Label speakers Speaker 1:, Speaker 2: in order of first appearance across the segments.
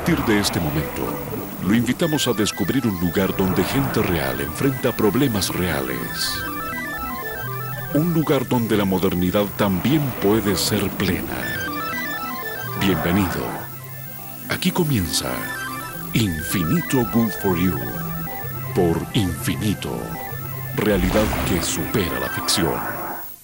Speaker 1: partir de este momento, lo invitamos a descubrir un lugar donde gente real enfrenta problemas reales. Un lugar donde la modernidad también puede ser plena. Bienvenido. Aquí comienza Infinito Good for You. Por Infinito. Realidad que supera la ficción.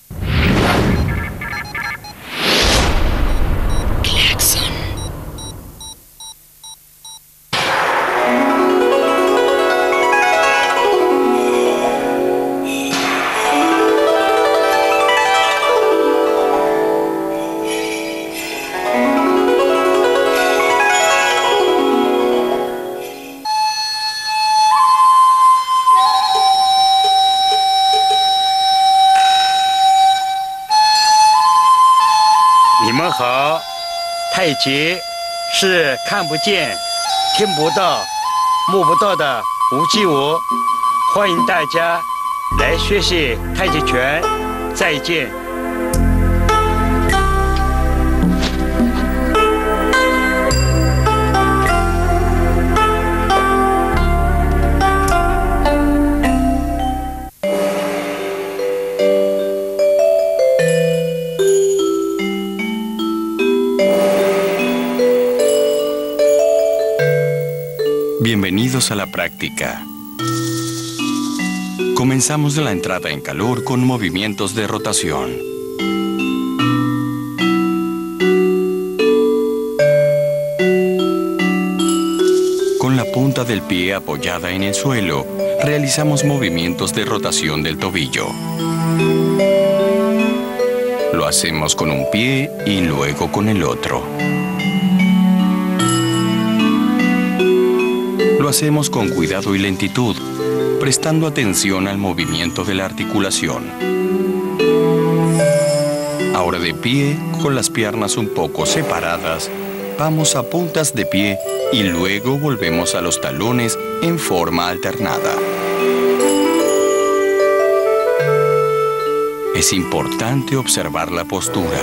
Speaker 2: 太极是看不见、听不到、摸不到的无机物。欢迎大家来学习太极拳。再见。
Speaker 3: Bienvenidos a la práctica. Comenzamos la entrada en calor con movimientos de rotación. Con la punta del pie apoyada en el suelo, realizamos movimientos de rotación del tobillo. Lo hacemos con un pie y luego con el otro. Lo hacemos con cuidado y lentitud, prestando atención al movimiento de la articulación. Ahora de pie, con las piernas un poco separadas, vamos a puntas de pie y luego volvemos a los talones en forma alternada. Es importante observar la postura.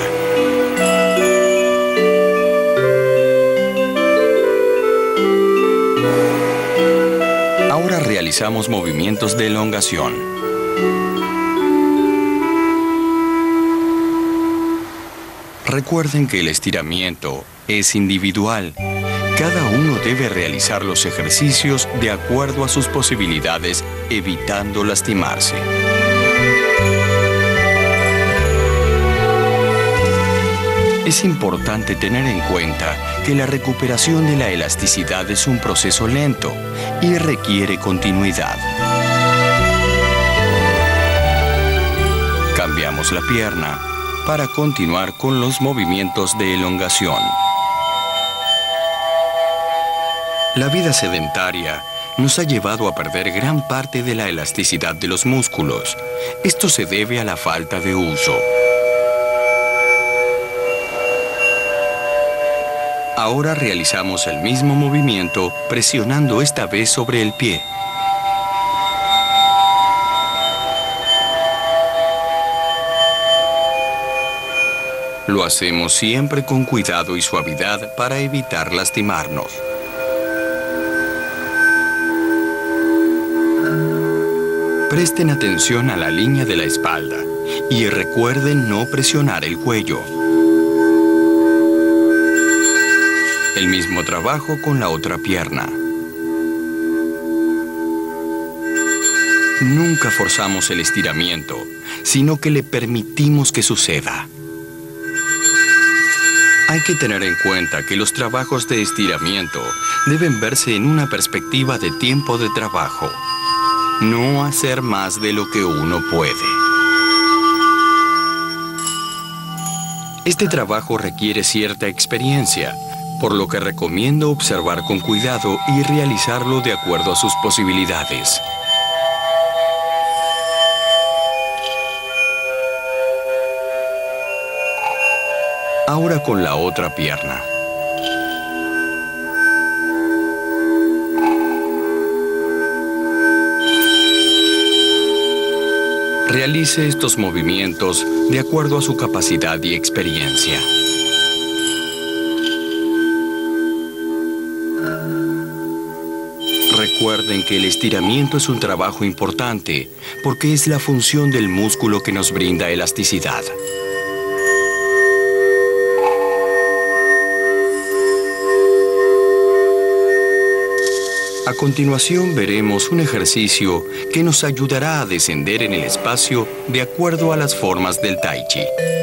Speaker 3: Ahora realizamos movimientos de elongación. Recuerden que el estiramiento es individual. Cada uno debe realizar los ejercicios de acuerdo a sus posibilidades, evitando lastimarse. Es importante tener en cuenta que la recuperación de la elasticidad es un proceso lento y requiere continuidad. Cambiamos la pierna para continuar con los movimientos de elongación. La vida sedentaria nos ha llevado a perder gran parte de la elasticidad de los músculos. Esto se debe a la falta de uso. Ahora realizamos el mismo movimiento presionando esta vez sobre el pie. Lo hacemos siempre con cuidado y suavidad para evitar lastimarnos. Presten atención a la línea de la espalda y recuerden no presionar el cuello. El mismo trabajo con la otra pierna. Nunca forzamos el estiramiento, sino que le permitimos que suceda. Hay que tener en cuenta que los trabajos de estiramiento deben verse en una perspectiva de tiempo de trabajo. No hacer más de lo que uno puede. Este trabajo requiere cierta experiencia, por lo que recomiendo observar con cuidado y realizarlo de acuerdo a sus posibilidades. Ahora con la otra pierna. Realice estos movimientos de acuerdo a su capacidad y experiencia. Recuerden que el estiramiento es un trabajo importante porque es la función del músculo que nos brinda elasticidad. A continuación veremos un ejercicio que nos ayudará a descender en el espacio de acuerdo a las formas del Tai Chi.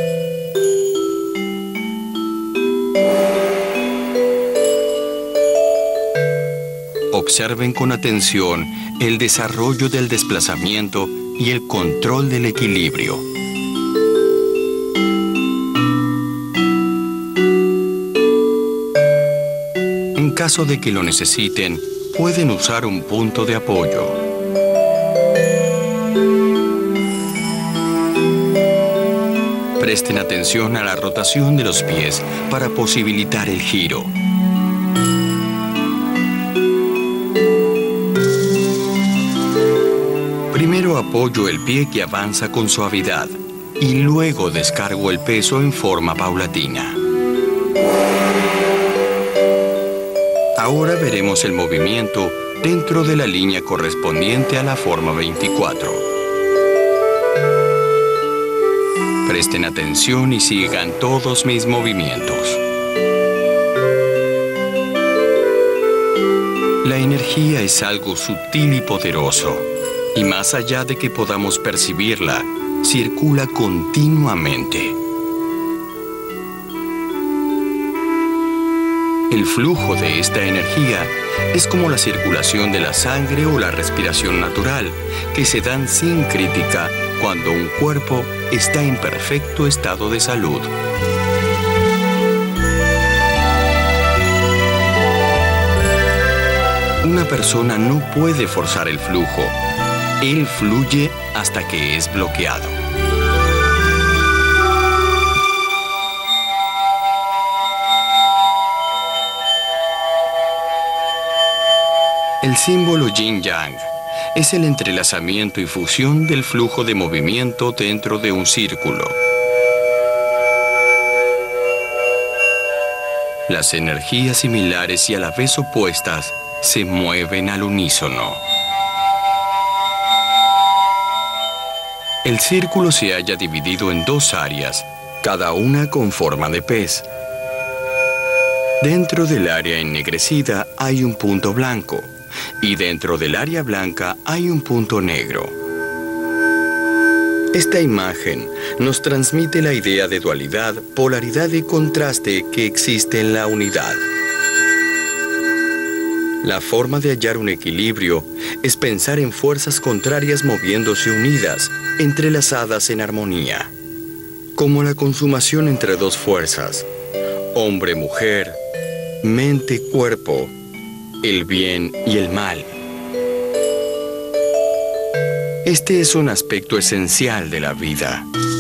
Speaker 3: Observen con atención el desarrollo del desplazamiento y el control del equilibrio. En caso de que lo necesiten, pueden usar un punto de apoyo. Presten atención a la rotación de los pies para posibilitar el giro. Primero apoyo el pie que avanza con suavidad y luego descargo el peso en forma paulatina. Ahora veremos el movimiento dentro de la línea correspondiente a la forma 24. Presten atención y sigan todos mis movimientos. La energía es algo sutil y poderoso, y más allá de que podamos percibirla, circula continuamente. El flujo de esta energía es como la circulación de la sangre o la respiración natural, que se dan sin crítica cuando un cuerpo está en perfecto estado de salud. Una persona no puede forzar el flujo. Él fluye hasta que es bloqueado. El símbolo Yin-Yang es el entrelazamiento y fusión del flujo de movimiento dentro de un círculo. Las energías similares y a la vez opuestas se mueven al unísono. El círculo se halla dividido en dos áreas, cada una con forma de pez. Dentro del área ennegrecida hay un punto blanco y dentro del área blanca hay un punto negro. Esta imagen nos transmite la idea de dualidad, polaridad y contraste que existe en la unidad. La forma de hallar un equilibrio es pensar en fuerzas contrarias moviéndose unidas, entrelazadas en armonía, como la consumación entre dos fuerzas, hombre-mujer, mente-cuerpo, el bien y el mal. Este es un aspecto esencial de la vida.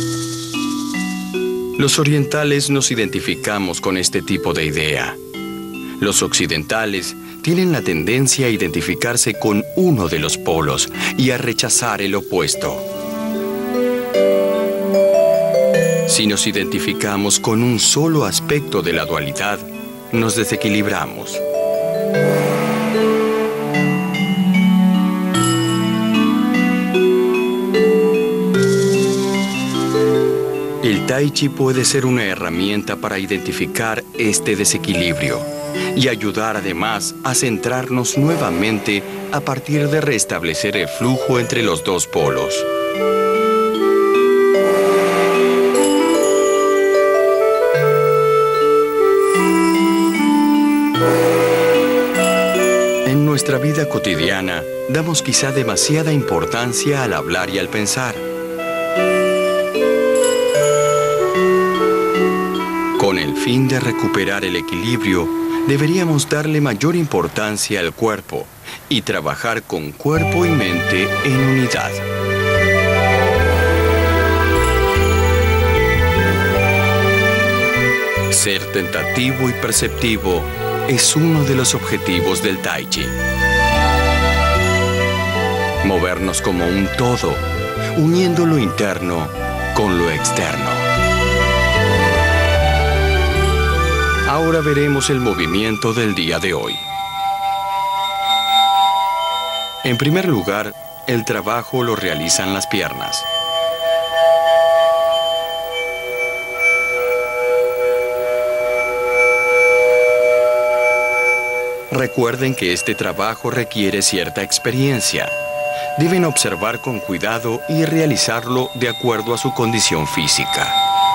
Speaker 3: Los orientales nos identificamos con este tipo de idea. Los occidentales tienen la tendencia a identificarse con uno de los polos y a rechazar el opuesto. Si nos identificamos con un solo aspecto de la dualidad, nos desequilibramos. El Tai Chi puede ser una herramienta para identificar este desequilibrio y ayudar además a centrarnos nuevamente a partir de restablecer el flujo entre los dos polos. En nuestra vida cotidiana, damos quizá demasiada importancia al hablar y al pensar. Con el fin de recuperar el equilibrio, deberíamos darle mayor importancia al cuerpo y trabajar con cuerpo y mente en unidad. Ser tentativo y perceptivo es uno de los objetivos del Tai Chi. Movernos como un todo, uniendo lo interno con lo externo. Ahora veremos el movimiento del día de hoy. En primer lugar, el trabajo lo realizan las piernas. Recuerden que este trabajo requiere cierta experiencia. Deben observar con cuidado y realizarlo de acuerdo a su condición física.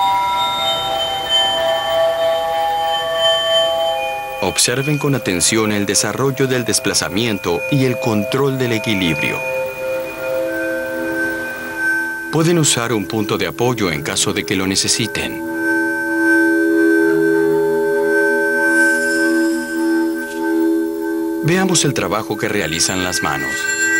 Speaker 3: Observen con atención el desarrollo del desplazamiento y el control del equilibrio. Pueden usar un punto de apoyo en caso de que lo necesiten. Veamos el trabajo que realizan las manos.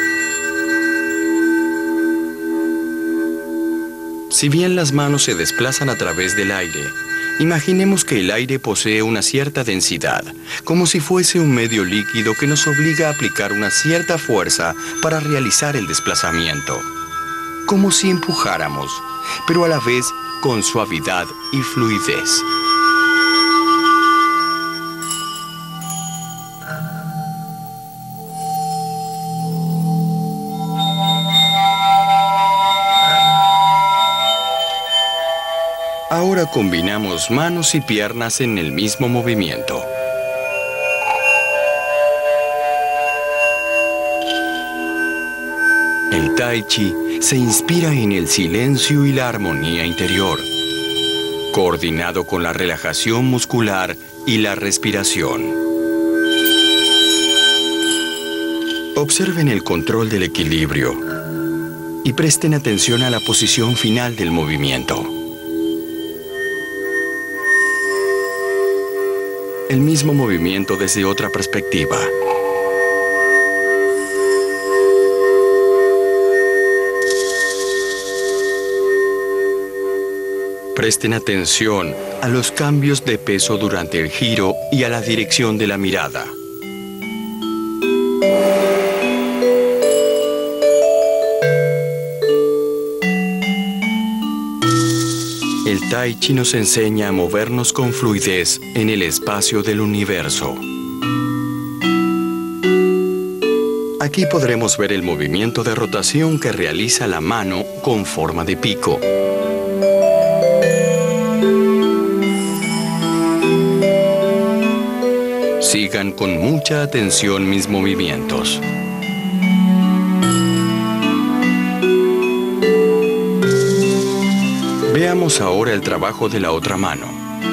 Speaker 3: Si bien las manos se desplazan a través del aire, imaginemos que el aire posee una cierta densidad, como si fuese un medio líquido que nos obliga a aplicar una cierta fuerza para realizar el desplazamiento. Como si empujáramos, pero a la vez con suavidad y fluidez. Ahora combinamos manos y piernas en el mismo movimiento. El Tai Chi se inspira en el silencio y la armonía interior, coordinado con la relajación muscular y la respiración. Observen el control del equilibrio y presten atención a la posición final del movimiento. El mismo movimiento desde otra perspectiva. Presten atención a los cambios de peso durante el giro y a la dirección de la mirada. El Tai Chi nos enseña a movernos con fluidez en el espacio del universo. Aquí podremos ver el movimiento de rotación que realiza la mano con forma de pico. Sigan con mucha atención mis movimientos. Veamos ahora el trabajo de la otra mano.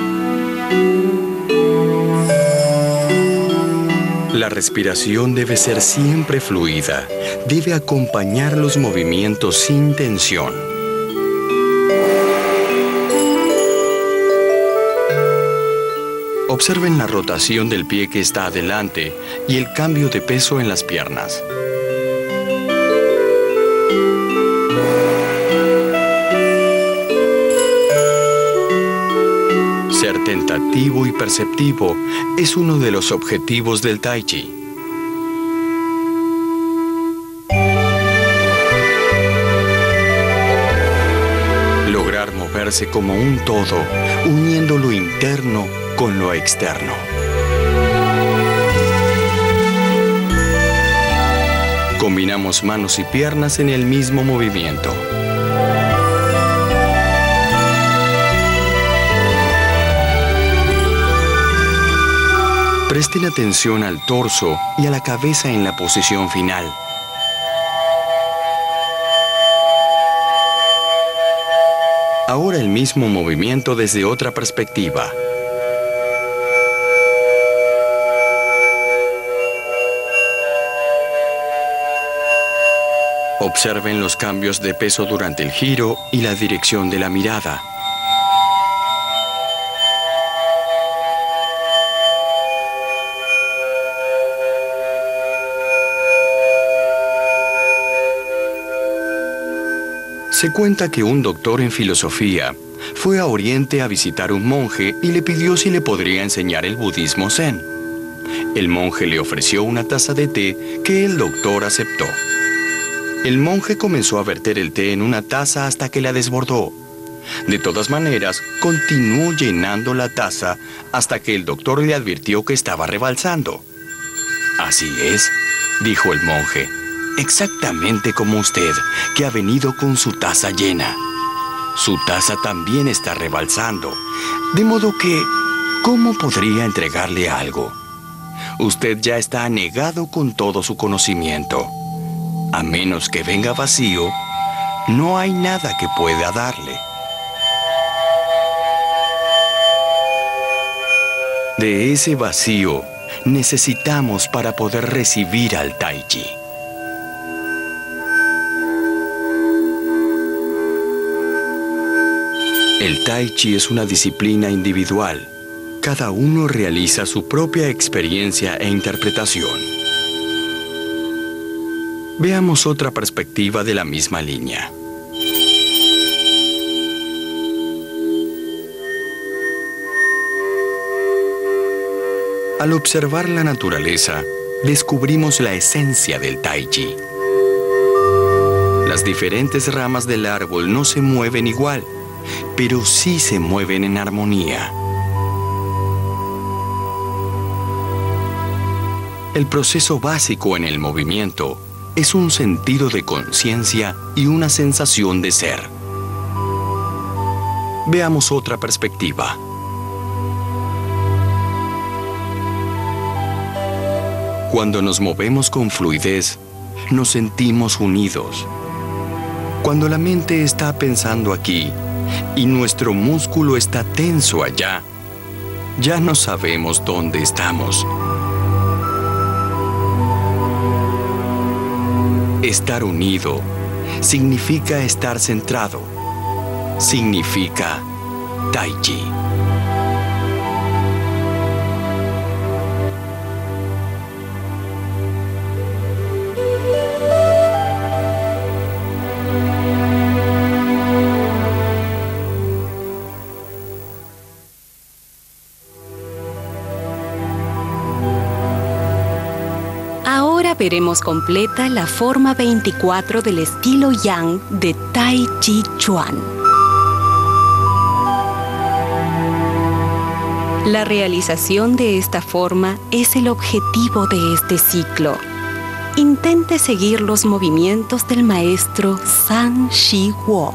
Speaker 3: La respiración debe ser siempre fluida. Debe acompañar los movimientos sin tensión. Observen la rotación del pie que está adelante y el cambio de peso en las piernas. Ser tentativo y perceptivo es uno de los objetivos del Tai Chi. Lograr moverse como un todo, uniendo lo interno con lo externo. Combinamos manos y piernas en el mismo movimiento. Presten atención al torso y a la cabeza en la posición final. Ahora el mismo movimiento desde otra perspectiva. Observen los cambios de peso durante el giro y la dirección de la mirada. Se cuenta que un doctor en filosofía fue a Oriente a visitar un monje y le pidió si le podría enseñar el budismo zen. El monje le ofreció una taza de té que el doctor aceptó. El monje comenzó a verter el té en una taza hasta que la desbordó. De todas maneras, continuó llenando la taza hasta que el doctor le advirtió que estaba rebalsando. «Así es», dijo el monje, exactamente como usted, que ha venido con su taza llena. Su taza también está rebalsando, de modo que, ¿cómo podría entregarle algo? Usted ya está anegado con todo su conocimiento. A menos que venga vacío, no hay nada que pueda darle. De ese vacío necesitamos para poder recibir al Tai Chi. El Tai Chi es una disciplina individual. Cada uno realiza su propia experiencia e interpretación. Veamos otra perspectiva de la misma línea. Al observar la naturaleza, descubrimos la esencia del Tai Chi. Las diferentes ramas del árbol no se mueven igual, pero sí se mueven en armonía. El proceso básico en el movimiento es un sentido de conciencia y una sensación de ser. Veamos otra perspectiva. Cuando nos movemos con fluidez, nos sentimos unidos. Cuando la mente está pensando aquí y nuestro músculo está tenso allá, ya no sabemos dónde estamos. Estar unido significa estar centrado. Significa Tai Chi.
Speaker 4: Veremos completa la forma 24 del estilo Yang de Tai Chi Chuan. La realización de esta forma es el objetivo de este ciclo. Intente seguir los movimientos del maestro San Shi Wo.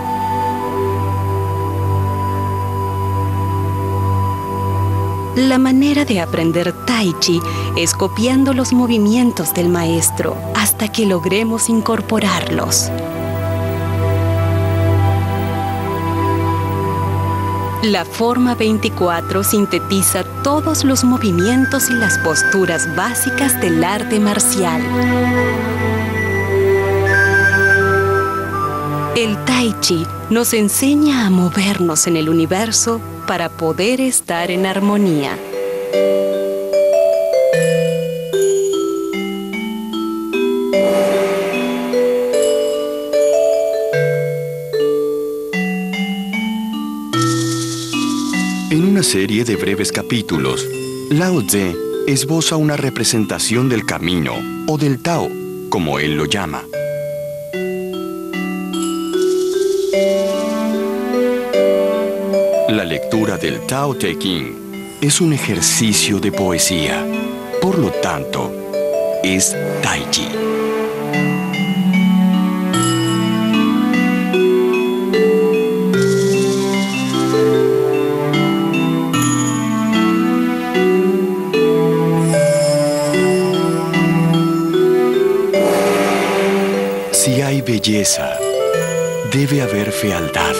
Speaker 4: La manera de aprender Tai Chi es copiando los movimientos del maestro hasta que logremos incorporarlos. La forma 24 sintetiza todos los movimientos y las posturas básicas del arte marcial. El Tai Chi nos enseña a movernos en el universo para poder estar en armonía.
Speaker 3: En una serie de breves capítulos, Lao Tse esboza una representación del camino o del Tao, como él lo llama. La lectura del Tao Te Ching es un ejercicio de poesía. Por lo tanto, es Tai Chi. Si hay belleza, debe haber fealdad.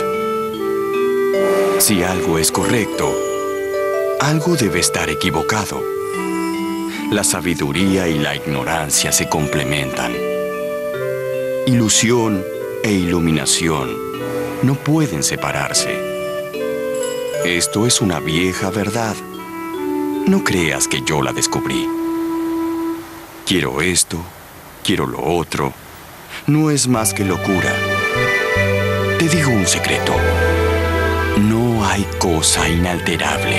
Speaker 3: Si algo es correcto, algo debe estar equivocado. La sabiduría y la ignorancia se complementan. Ilusión e iluminación no pueden separarse. Esto es una vieja verdad. No creas que yo la descubrí. Quiero esto, quiero lo otro. No es más que locura. Te digo un secreto. No hay cosa inalterable.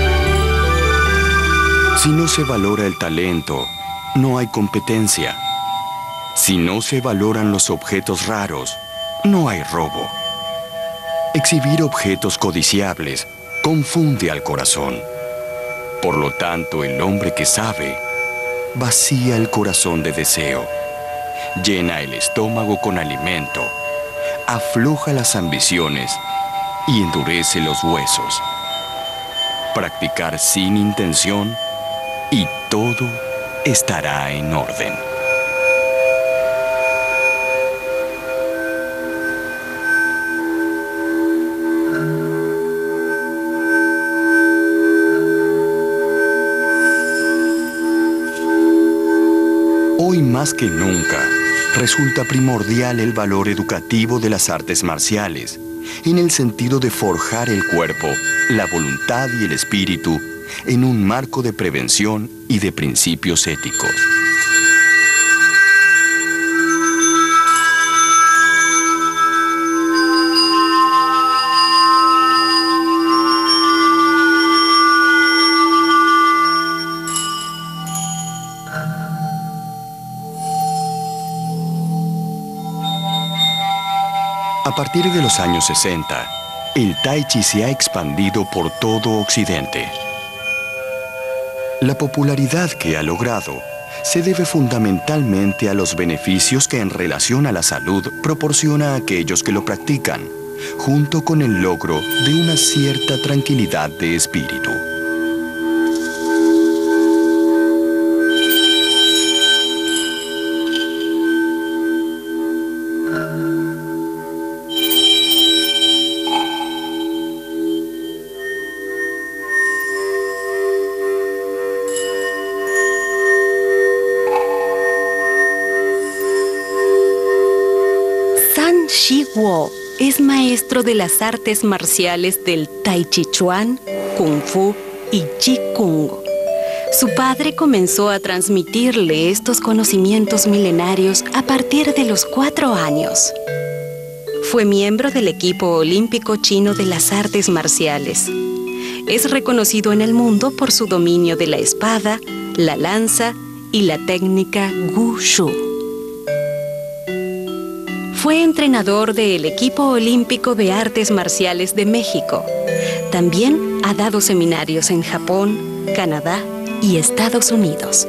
Speaker 3: Si no se valora el talento, no hay competencia. Si no se valoran los objetos raros, no hay robo. Exhibir objetos codiciables confunde al corazón. Por lo tanto, el hombre que sabe vacía el corazón de deseo, llena el estómago con alimento, afloja las ambiciones y endurece los huesos. Practicar sin intención y todo estará en orden. Hoy más que nunca, resulta primordial el valor educativo de las artes marciales, en el sentido de forjar el cuerpo, la voluntad y el espíritu en un marco de prevención y de principios éticos. A partir de los años 60, el Tai Chi se ha expandido por todo Occidente. La popularidad que ha logrado se debe fundamentalmente a los beneficios que en relación a la salud proporciona a aquellos que lo practican, junto con el logro de una cierta tranquilidad de espíritu.
Speaker 4: Shi Guo es maestro de las artes marciales del Tai Chi Chuan, Kung Fu y Chi Kung. Su padre comenzó a transmitirle estos conocimientos milenarios a partir de los 4 años. Fue miembro del equipo olímpico chino de las artes marciales. Es reconocido en el mundo por su dominio de la espada, la lanza y la técnica Wushu. Fue entrenador del equipo olímpico de artes marciales de México. También ha dado seminarios en Japón, Canadá y Estados Unidos.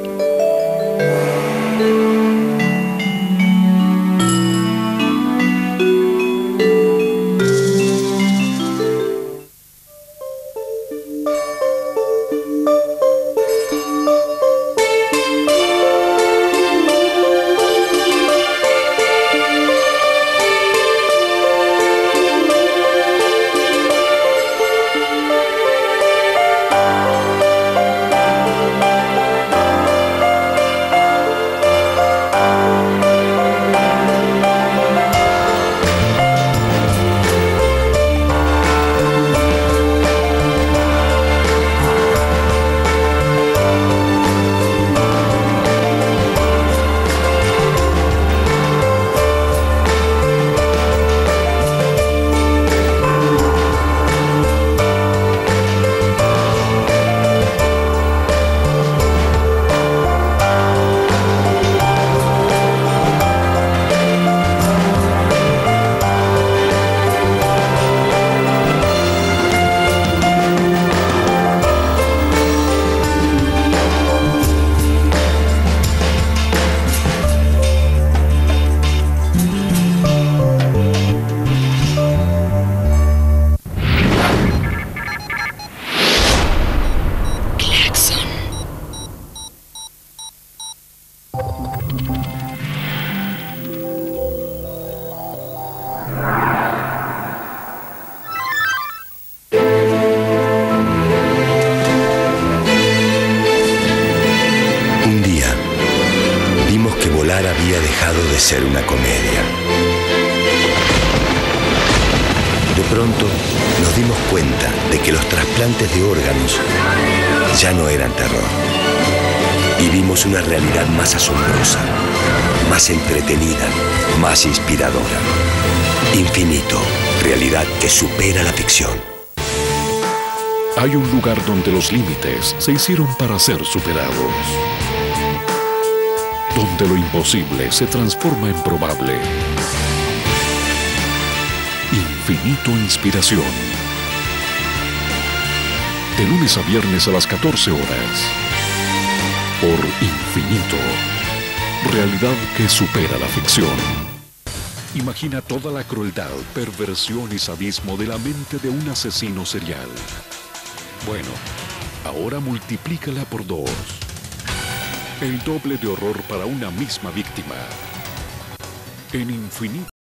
Speaker 5: Había dejado de ser una comedia. De pronto nos dimos cuenta de que los trasplantes de órganos ya no eran terror. Y vimos una realidad más asombrosa, más entretenida, más inspiradora. Infinito, realidad que supera la ficción.
Speaker 1: Hay un lugar donde los límites se hicieron para ser superados. donde lo imposible se transforma en probable. Infinito Inspiración. De lunes a viernes a las 14 horas. Por Infinito. Realidad que supera la ficción. Imagina toda la crueldad, perversión y sadismo de la mente de un asesino serial. Bueno, ahora multiplícala por 2. El doble de horror para una misma víctima. En Infinito.